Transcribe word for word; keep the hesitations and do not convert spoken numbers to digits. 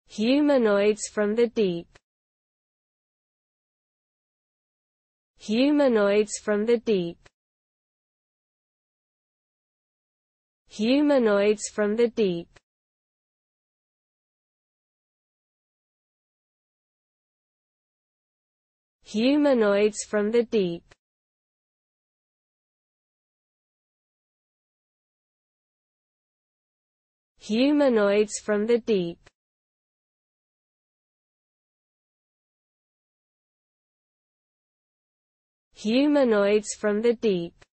Humanoids from the deep. Humanoids from the deep. Humanoids from the deep. Humanoids from the deep. Humanoids from the deep. Humanoids from the deep.